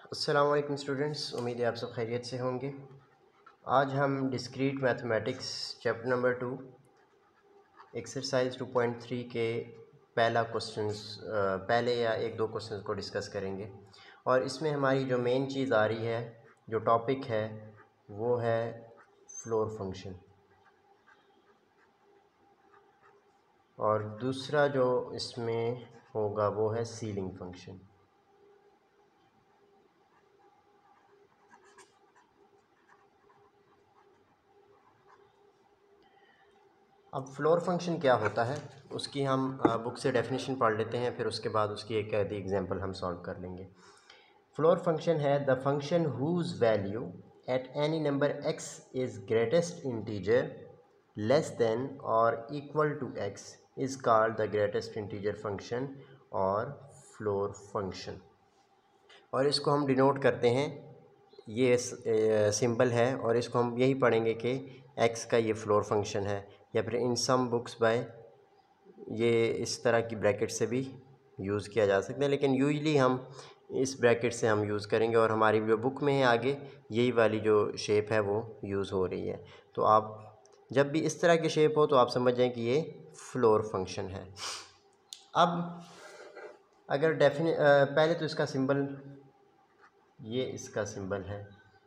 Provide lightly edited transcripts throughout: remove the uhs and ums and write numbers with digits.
अस्सलाम वालेकुम स्टूडेंट्स, उम्मीद है आप सब खैरियत से होंगे। आज हम discrete mathematics chapter number 2 exercise 2.3 के पहले या एक दो क्वेश्चंस को डिस्कस करेंगे। और इसमें हमारी जो मेन चीज़ आ रही है, जो टॉपिक है, वो है फ्लोर फंक्शन। और दूसरा जो इसमें होगा वो है सीलिंग फंक्शन। अब फ्लोर फंक्शन क्या होता है उसकी हम बुक से डेफिनेशन पढ़ लेते हैं, फिर उसके बाद उसकी एक आधी एग्जांपल हम सॉल्व कर लेंगे। फ्लोर फंक्शन है the function whose value at any number x is greatest integer less than और equal to x is called the greatest integer function और फ्लोर फंक्शन। और इसको हम डिनोट करते हैं, ये सिंबल है, और इसको हम यही पढ़ेंगे कि x का ये फ्लोर फंक्शन है, या फिर इन सम बुक्स बाय ये इस तरह की ब्रैकेट से भी यूज़ किया जा सकता है, लेकिन यूजली हम इस ब्रैकेट से हम यूज़ करेंगे। और हमारी जो बुक में है आगे यही वाली जो शेप है वो यूज़ हो रही है। तो आप जब भी इस तरह की शेप हो तो आप समझ जाएं कि ये फ्लोर फंक्शन है। अब अगर पहले तो इसका सिंबल, ये इसका सिंबल है,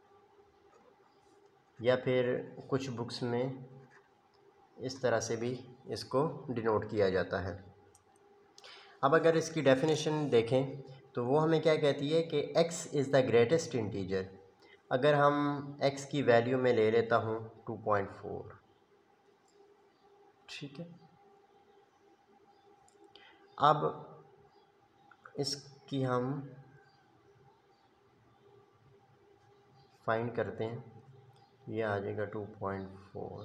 या फिर कुछ बुक्स में इस तरह से भी इसको डिनोट किया जाता है। अब अगर इसकी डेफिनेशन देखें तो वो हमें क्या कहती है कि x is the greatest integer. अगर हम x की वैल्यू में ले लेता हूँ 2.4, ठीक है। अब इसकी हम फाइंड करते हैं, ये आ जाएगा 2.4।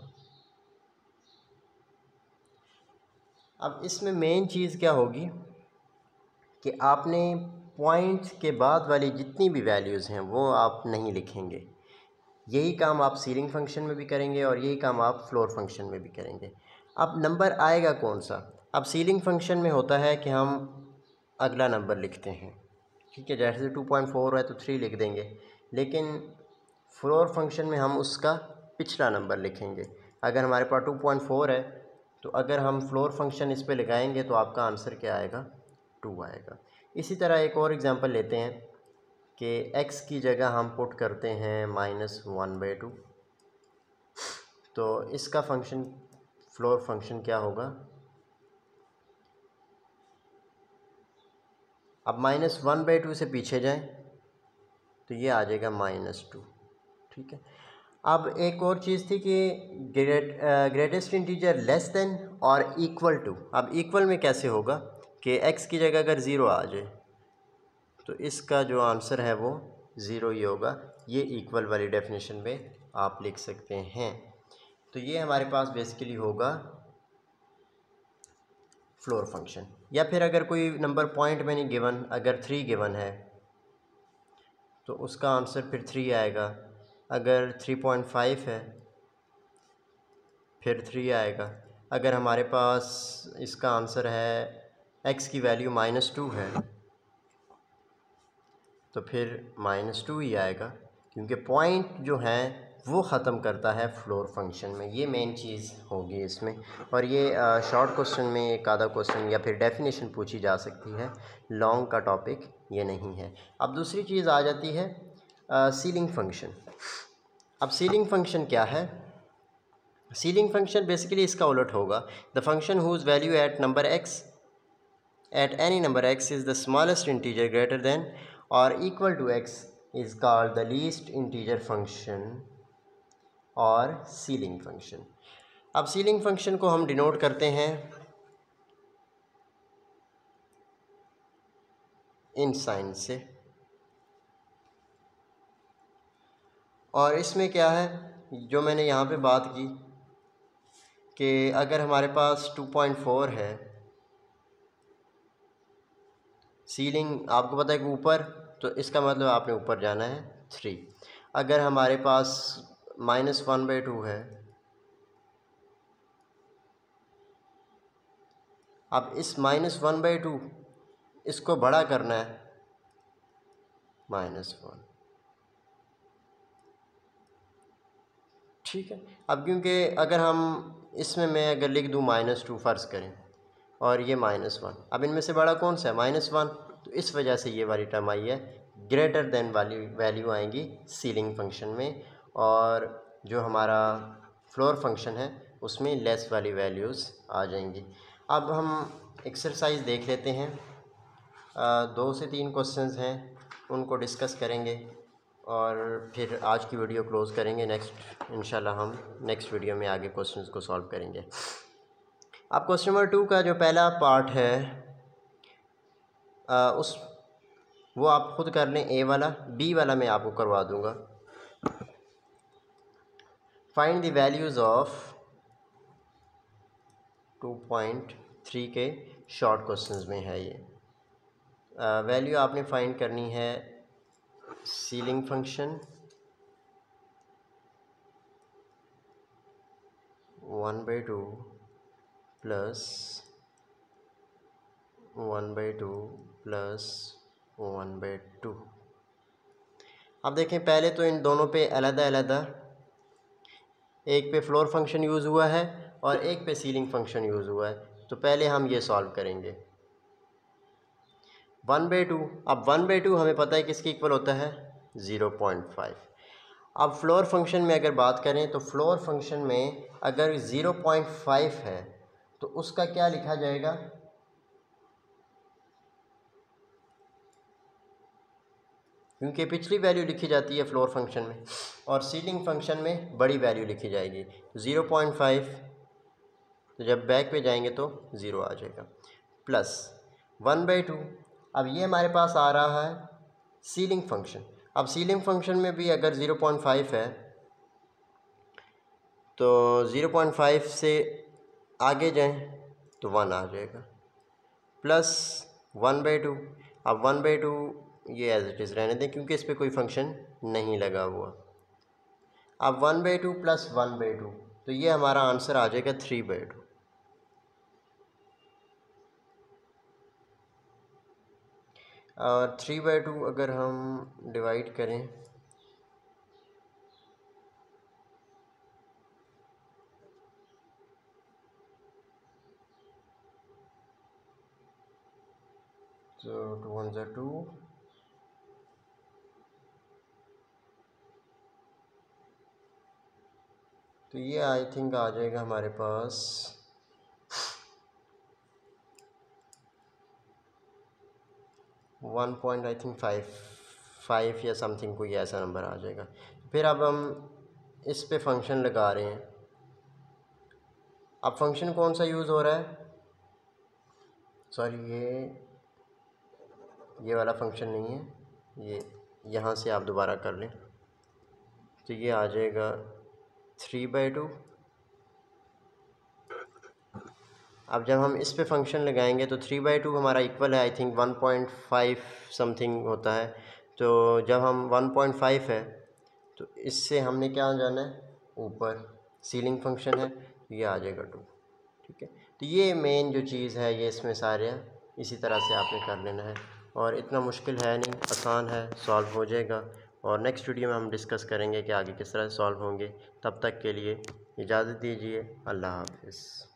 अब इसमें मेन चीज़ क्या होगी कि आपने पॉइंट के बाद वाली जितनी भी वैल्यूज़ हैं वो आप नहीं लिखेंगे। यही काम आप सीलिंग फंक्शन में भी करेंगे और यही काम आप फ्लोर फंक्शन में भी करेंगे। अब नंबर आएगा कौन सा? अब सीलिंग फंक्शन में होता है कि हम अगला नंबर लिखते हैं, ठीक है। जैसे 2.4 है तो 3 लिख देंगे, लेकिन फ्लोर फंक्शन में हम उसका पिछला नंबर लिखेंगे। अगर हमारे पास 2.4 है तो अगर हम फ्लोर फंक्शन इस पे लगाएंगे तो आपका आंसर क्या आएगा? 2 आएगा। इसी तरह एक और एग्जांपल लेते हैं कि x की जगह हम पुट करते हैं -1/2, तो इसका फंक्शन फ्लोर फंक्शन क्या होगा? अब -1/2 से पीछे जाएं तो ये आ जाएगा -2, ठीक है। अब एक और चीज़ थी कि ग्रेटेस्ट इंटीजर लेस देन और इक्वल टू। अब इक्वल में कैसे होगा कि x की जगह अगर 0 आ जाए तो इसका जो आंसर है वो 0 ही होगा। ये इक्वल वाली डेफिनेशन में आप लिख सकते हैं। तो ये हमारे पास बेसिकली होगा फ्लोर फंक्शन। या फिर अगर कोई नंबर पॉइंट में नहीं गिवन, अगर 3 गिवन है तो उसका आंसर फिर 3 आएगा। अगर 3.5 है फिर 3 आएगा। अगर हमारे पास इसका आंसर है x की वैल्यू -2 है तो फिर -2 ही आएगा, क्योंकि पॉइंट जो है वो ख़त्म करता है फ्लोर फंक्शन में। ये मेन चीज़ होगी इसमें। और ये शॉर्ट क्वेश्चन में एक आधा क्वेश्चन या फिर डेफिनेशन पूछी जा सकती है, लॉन्ग का टॉपिक ये नहीं है। अब दूसरी चीज़ आ जाती है सीलिंग फंक्शन। अब सीलिंग फंक्शन क्या है? सीलिंग फंक्शन बेसिकली इसका उलट होगा, the function whose value at number x at any number x is the smallest integer greater than or equal to x is called the least integer function और ceiling function. अब ceiling function को हम denote करते हैं इन sign से। और इसमें क्या है, जो मैंने यहाँ पे बात की कि अगर हमारे पास 2.4 है, सीलिंग आपको पता है कि ऊपर, तो इसका मतलब आपने ऊपर जाना है 3। अगर हमारे पास -1/2 है, अब इस -1/2 इसको बड़ा करना है -1। ठीक है। अब क्योंकि अगर हम इसमें मैं अगर लिख दूँ -2 फ़र्ज़ करें और ये -1, अब इनमें से बड़ा कौन सा है? -1। तो इस वजह से ये वाली टर्म आई है, ग्रेटर देन वाली वैल्यू आएंगी सीलिंग फंक्शन में, और जो हमारा फ्लोर फंक्शन है उसमें लेस वाली वैल्यूज़ आ जाएंगी। अब हम एक्सरसाइज देख लेते हैं। 2 से 3 क्वेश्चंस हैं, उनको डिस्कस करेंगे और फिर आज की वीडियो क्लोज़ करेंगे। नेक्स्ट इंशाल्लाह हम नेक्स्ट वीडियो में आगे क्वेश्चंस को सॉल्व करेंगे। अब क्वेश्चन नंबर 2 का जो पहला पार्ट है उस वो आप ख़ुद कर लें, ए वाला। बी वाला मैं आपको करवा दूंगा। फाइंड द वैल्यूज़ ऑफ 2.3 के शॉर्ट क्वेश्चंस में है ये। वैल्यू आपने फाइंड करनी है सीलिंग फंक्शन 1/2 प्लस 1/2 प्लस 1/2। अब देखें, पहले तो इन दोनों पे अलग-अलग, एक पे फ्लोर फंक्शन यूज़ हुआ है और एक पे सीलिंग फंक्शन यूज़ हुआ है। तो पहले हम ये सॉल्व करेंगे 1/2। अब 1/2 हमें पता है किसके इक्वल होता है? 0.5। अब फ्लोर फंक्शन में अगर बात करें तो फ्लोर फंक्शन में अगर 0.5 है तो उसका क्या लिखा जाएगा? क्योंकि पिछली वैल्यू लिखी जाती है फ्लोर फंक्शन में और सीलिंग फंक्शन में बड़ी वैल्यू लिखी जाएगी। 0.5, तो जब बैक पे जाएंगे तो 0 आ जाएगा, प्लस 1/2। अब ये हमारे पास आ रहा है सीलिंग फंक्शन। अब सीलिंग फंक्शन में भी अगर 0.5 है तो 0.5 से आगे जाएं तो 1 आ जाएगा, प्लस 1/2। अब 1/2 ये एज इट इज़ रहने दें क्योंकि इस पर कोई फंक्शन नहीं लगा हुआ। अब 1/2 प्लस 1/2, तो ये हमारा आंसर आ जाएगा 3/2। और 3/2 अगर हम डिवाइड करें तो 2 1 ज़ा 2, तो ये आई थिंक आ जाएगा हमारे पास 1.5 या समथिंग, कोई ऐसा नंबर आ जाएगा। फिर अब हम इस पे फंक्शन लगा रहे हैं। अब फंक्शन कौन सा यूज़ हो रहा है? सॉरी, ये वाला फंक्शन नहीं है, ये यहाँ से आप दोबारा कर लें तो ये आ जाएगा 3/2। अब जब हम इस पे फंक्शन लगाएंगे तो 3/2 हमारा इक्वल है आई थिंक 1.5 समथिंग होता है। तो जब हम 1.5 है तो इससे हमने क्या जाना है? ऊपर। सीलिंग फंक्शन है तो ये आ जाएगा 2। ठीक है, तो ये मेन जो चीज़ है ये इसमें सारे इसी तरह से आपने कर लेना है और इतना मुश्किल है नहीं, आसान है, सॉल्व हो जाएगा। और नेक्स्ट वीडियो में हम डिस्कस करेंगे कि आगे किस तरह सॉल्व होंगे। तब तक के लिए इजाज़त दीजिए। अल्लाह हाफ़िज़।